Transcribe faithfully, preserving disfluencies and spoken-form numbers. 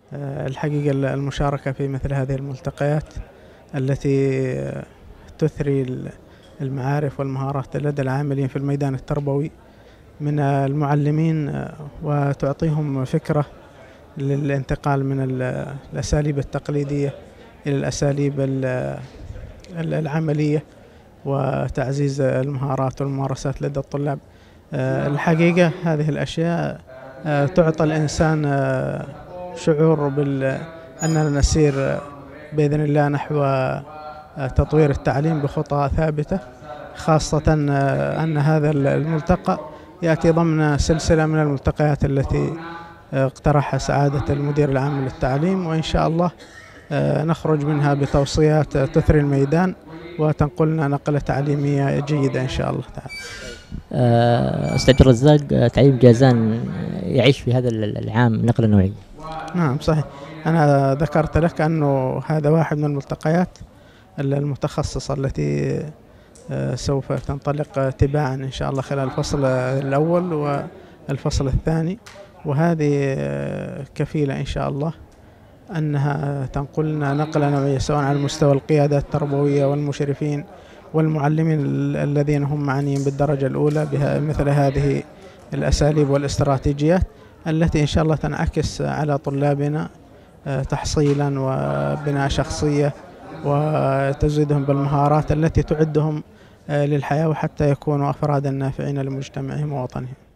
الحقيقة المشاركة في مثل هذه الملتقيات التي تثري المعارف والمهارات لدى العاملين في الميدان التربوي من المعلمين، وتعطيهم فكرة للانتقال من الأساليب التقليدية إلى الأساليب العملية وتعزيز المهارات والممارسات لدى الطلاب. الحقيقة هذه الأشياء تعطي الإنسان شعور بأننا نسير بإذن الله نحو تطوير التعليم بخطى ثابتة، خاصة أن هذا الملتقى يأتي ضمن سلسلة من الملتقيات التي اقترحها سعادة المدير العام للتعليم، وإن شاء الله نخرج منها بتوصيات تثري الميدان وتنقلنا نقلة تعليمية جيدة إن شاء الله تعالى. أستاذ عبد الرزاق، تعليم جازان يعيش في هذا العام نقلة نوعية. نعم صحيح، أنا ذكرت لك أنه هذا واحد من الملتقيات المتخصصة التي سوف تنطلق تباعا إن شاء الله خلال الفصل الأول والفصل الثاني، وهذه كفيلة إن شاء الله أنها تنقلنا نقلة نوعية سواء على مستوى القيادة التربوية والمشرفين والمعلمين الذين هم معنيين بالدرجة الأولى بمثل هذه الأساليب والاستراتيجيات التي إن شاء الله تنعكس على طلابنا تحصيلا وبناء شخصية وتزيدهم بالمهارات التي تعدهم للحياة وحتى يكونوا أفرادا نافعين لمجتمعهم ووطنهم.